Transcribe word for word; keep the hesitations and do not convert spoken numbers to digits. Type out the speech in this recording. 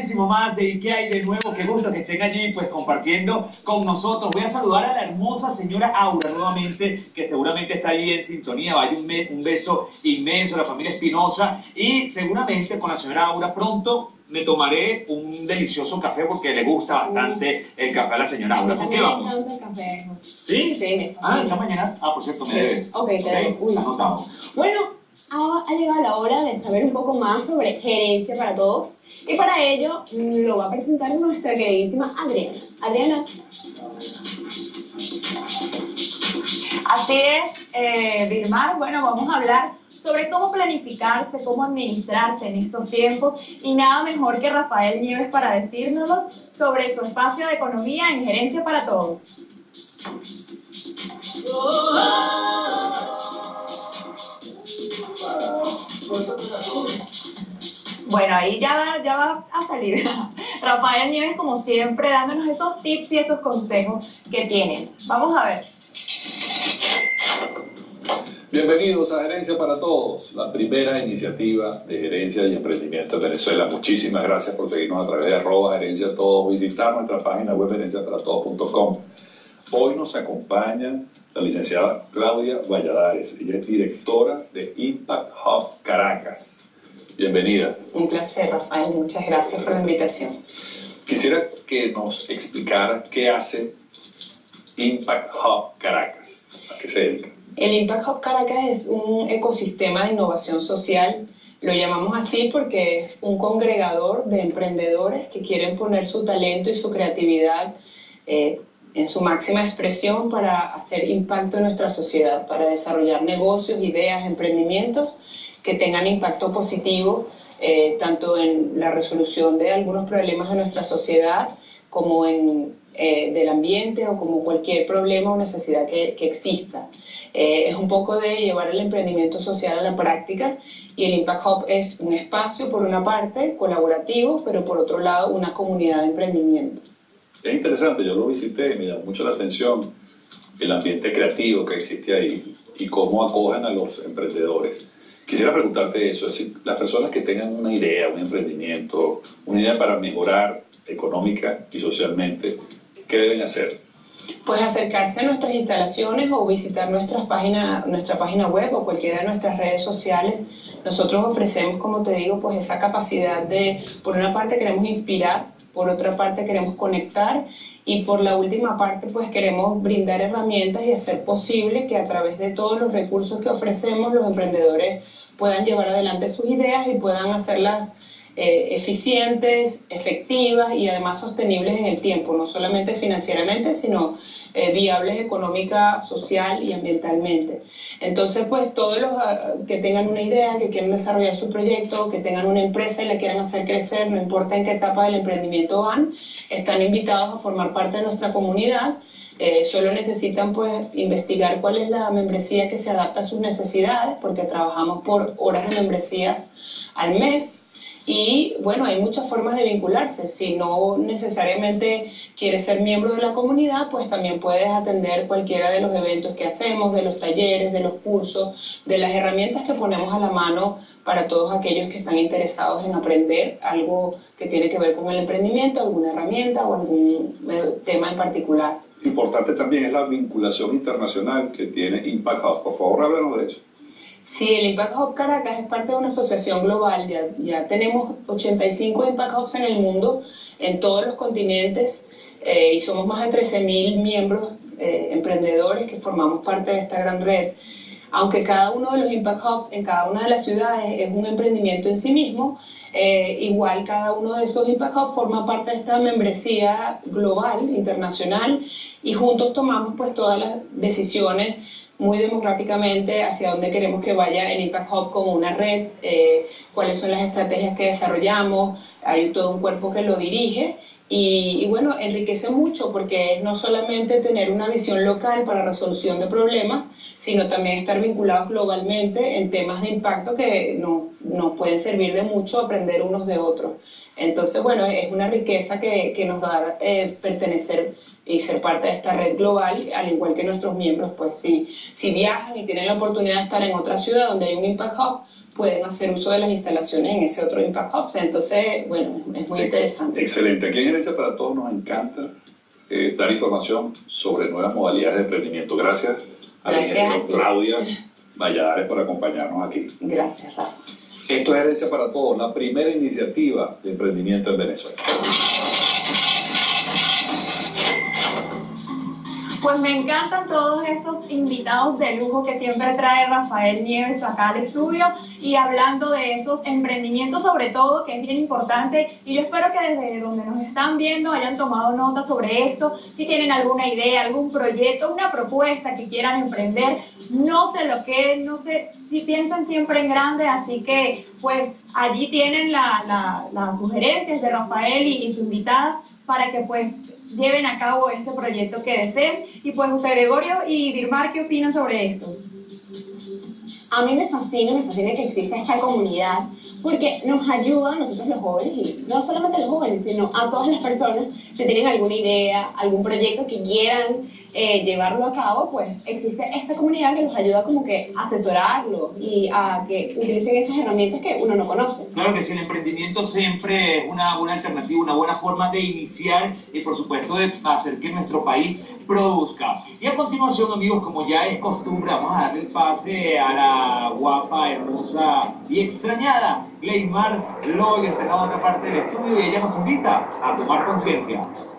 muchísimo más de ¿Qué hay de nuevo? Qué gusto que estén allí pues compartiendo con nosotros. Voy a saludar a la hermosa señora Aura nuevamente, que seguramente está allí en sintonía. Vaya un, un beso inmenso a la familia Espinosa, y seguramente con la señora Aura pronto me tomaré un delicioso café porque le gusta bastante el café a la señora Aura. ¿Por qué vamos? Café. ¿Sí? Sí. Ah, esta mañana. Ah, por cierto, me debe. Ok, te debo. Uy. Anotado. Bueno. Ha, ha llegado la hora de saber un poco más sobre gerencia para todos, y para ello lo va a presentar nuestra queridísima Adriana. Adriana. Así es, eh, Vilmar. Bueno, vamos a hablar sobre cómo planificarse, cómo administrarse en estos tiempos, y nada mejor que Rafael Nieves para decírnoslo sobre su espacio de economía en Gerencia para Todos. Bueno, ahí ya va, ya va a salir Rafael Nieves, como siempre, dándonos esos tips y esos consejos que tienen. Vamos a ver. Bienvenidos a Gerencia para Todos, la primera iniciativa de gerencia y emprendimiento en Venezuela. Muchísimas gracias por seguirnos a través de arroba gerencia todos, visitar nuestra página web gerencia para todos punto com. Hoy nos acompaña la licenciada Claudia Valladares. Ella es directora de Impact Hub Caracas. Bienvenida. Un placer, Rafael. Muchas gracias por la invitación. Quisiera que nos explicara qué hace Impact Hub Caracas. ¿A qué se dedica? El Impact Hub Caracas es un ecosistema de innovación social. Lo llamamos así porque es un congregador de emprendedores que quieren poner su talento y su creatividad eh, en su máxima expresión para hacer impacto en nuestra sociedad, para desarrollar negocios, ideas, emprendimientos que tengan impacto positivo, eh, tanto en la resolución de algunos problemas de nuestra sociedad, como en eh, del ambiente, o como cualquier problema o necesidad que, que exista. Eh, es un poco de llevar el emprendimiento social a la práctica, y el Impact Hub es un espacio, por una parte, colaborativo, pero por otro lado, una comunidad de emprendimiento. Es interesante, yo lo visité y me llamó mucho la atención el ambiente creativo que existe ahí y cómo acogen a los emprendedores. Quisiera preguntarte eso, es decir, las personas que tengan una idea, un emprendimiento, una idea para mejorar económica y socialmente, ¿qué deben hacer? Pues acercarse a nuestras instalaciones o visitar nuestras páginas, nuestra página web o cualquiera de nuestras redes sociales. Nosotros ofrecemos, como te digo, pues esa capacidad de, por una parte queremos inspirar, por otra parte queremos conectar, y por la última parte pues queremos brindar herramientas y hacer posible que a través de todos los recursos que ofrecemos los emprendedores puedan llevar adelante sus ideas y puedan hacerlas eh, eficientes, efectivas y además sostenibles en el tiempo, no solamente financieramente, sino eh, viables económica, social y ambientalmente. Entonces, pues todos los uh, que tengan una idea, que quieran desarrollar su proyecto, que tengan una empresa y la quieran hacer crecer, no importa en qué etapa del emprendimiento van, están invitados a formar parte de nuestra comunidad. Eh, solo necesitan pues investigar cuál es la membresía que se adapta a sus necesidades, porque trabajamos por horas de membresías al mes. Y bueno, hay muchas formas de vincularse. Si no necesariamente quieres ser miembro de la comunidad, pues también puedes atender cualquiera de los eventos que hacemos, de los talleres, de los cursos, de las herramientas que ponemos a la mano para todos aquellos que están interesados en aprender algo que tiene que ver con el emprendimiento, alguna herramienta o algún tema en particular. Importante también es la vinculación internacional que tiene Impact Hub. Por favor, háblanos de eso. Sí, el Impact Hub Caracas es parte de una asociación global. Ya, ya tenemos ochenta y cinco Impact Hubs en el mundo, en todos los continentes, eh, y somos más de trece mil miembros eh, emprendedores que formamos parte de esta gran red. Aunque cada uno de los Impact Hubs en cada una de las ciudades es un emprendimiento en sí mismo, eh, igual cada uno de estos Impact Hubs forma parte de esta membresía global, internacional, y juntos tomamos pues todas las decisiones muy democráticamente hacia dónde queremos que vaya el Impact Hub como una red, eh, cuáles son las estrategias que desarrollamos. Hay todo un cuerpo que lo dirige y, y bueno, enriquece mucho, porque es no solamente tener una visión local para resolución de problemas, sino también estar vinculados globalmente en temas de impacto que no, nos pueden servir de mucho aprender unos de otros. Entonces, bueno, es una riqueza que, que nos da eh, pertenecer y ser parte de esta red global, al igual que nuestros miembros, pues si, si viajan y tienen la oportunidad de estar en otra ciudad donde hay un Impact Hub, pueden hacer uso de las instalaciones en ese otro Impact Hub. Entonces, bueno, es muy interesante. Excelente. Aquí en Gerencia para Todos nos encanta eh, dar información sobre nuevas modalidades de emprendimiento. Gracias a la Gracias ingeniera a ti. Claudia Valladares por acompañarnos aquí. Gracias, Rafa. Esto es Gerencia para Todos, la primera iniciativa de emprendimiento en Venezuela. Pues me encantan todos esos invitados de lujo que siempre trae Rafael Nieves acá al estudio y hablando de esos emprendimientos sobre todo, que es bien importante, y yo espero que desde donde nos están viendo hayan tomado nota sobre esto. Si tienen alguna idea, algún proyecto, una propuesta que quieran emprender, no sé lo que, no sé, si piensan siempre en grande, así que pues allí tienen la, la, las sugerencias de Rafael y, y su invitada para que pues lleven a cabo este proyecto que deseen. Y pues José Gregorio y Dirmar, ¿qué opinan sobre esto? A mí me fascina, me fascina que exista esta comunidad porque nos ayuda a nosotros los jóvenes, y no solamente a los jóvenes, sino a todas las personas que tienen alguna idea, algún proyecto que quieran eh, llevarlo a cabo, pues existe esta comunidad que los ayuda como que a asesorarlo y a que utilicen esas herramientas que uno no conoce. Claro que sí, el emprendimiento siempre es una buena alternativa, una buena forma de iniciar y por supuesto de hacer que nuestro país produzca. Y a continuación, amigos, como ya es costumbre, vamos a darle el pase a la guapa, hermosa y extrañada Gleymar Loy, está en la otra parte del estudio, y ella nos invita a tomar conciencia.